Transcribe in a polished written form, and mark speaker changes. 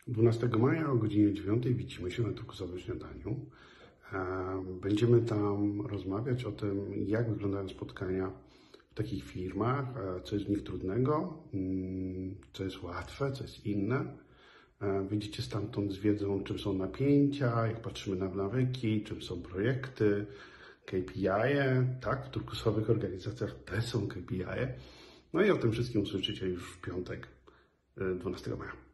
Speaker 1: 12 maja o godzinie 9 widzimy się na turkusowym śniadaniu. Będziemy tam rozmawiać o tym, jak wyglądają spotkania w takich firmach, co jest w nich trudnego, co jest łatwe, co jest inne. Wyjdziecie stamtąd z wiedzą, czym są napięcia, jak patrzymy na nawyki, czym są projekty, KPI. Tak, w turkusowych organizacjach też są KPI. No i o tym wszystkim usłyszycie już w piątek, 12 maja.